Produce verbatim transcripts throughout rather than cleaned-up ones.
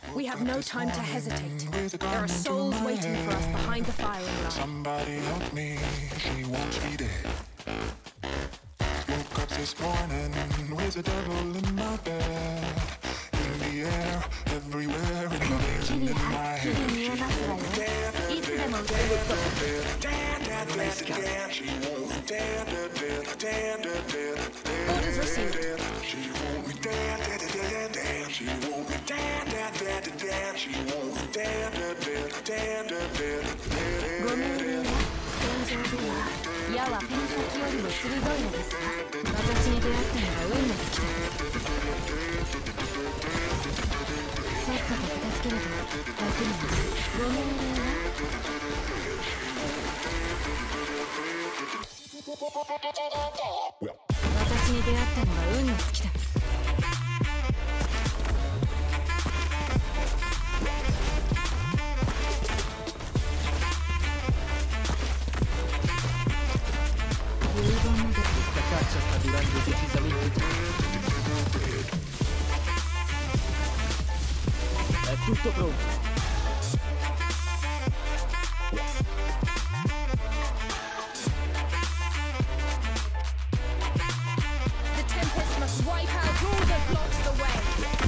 We have no time to hesitate. There are souls waiting for us behind the firing line. Somebody help me, she won't be dead. Woke up this morning with the devil in my bed. In the air, everywhere, in my veins and in my head. She won't be dead, dead, dead, dead, dead, dead, dead, she won't be dead, dead, dead, dead, dead, Orders received. she won't be dead, dead, dead, dead, she won't be dead, dead, dead, dead, she won't be dead, dead, dead, dead, dead, dead. ご命令は戦場では矢はペン先よりも鋭いのですか。私に出会ったのが運の尽きだ。さっさと片付けると楽になる。ご命令は私に出会ったのが運の尽きだ。 Questa caccia sta durando decisamente troppo. È tutto pronto. The Tempest must wipe out all that blocks the way.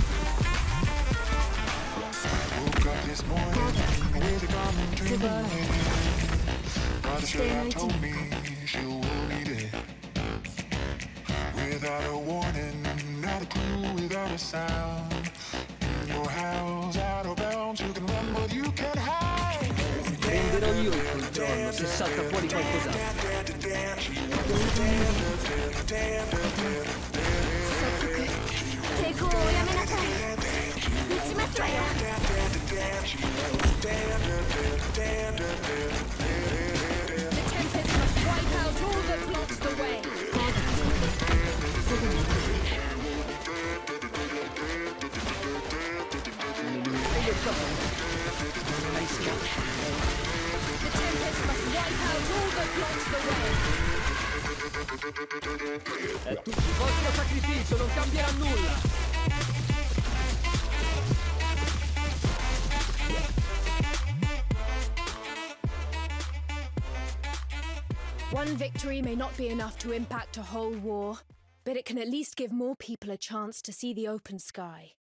Woke up this morning with a common dream. Mother should have told me she will be dead. Without a warning, not a clue, without a sound. In your house, out of bounds, you can run but you can't hide. Prenderò io il controllo se salta fuori qualcos'altro. 抵抗をやめなさい。撃ちますわよ。 The Tempest must wipe out all that blocks the way. すぐに The Tempest must wipe out all that blocks the way. È tutto il vostro sacrificio, non cambierà nulla. One victory may not be enough to impact a whole war, but it can at least give more people a chance to see the open sky.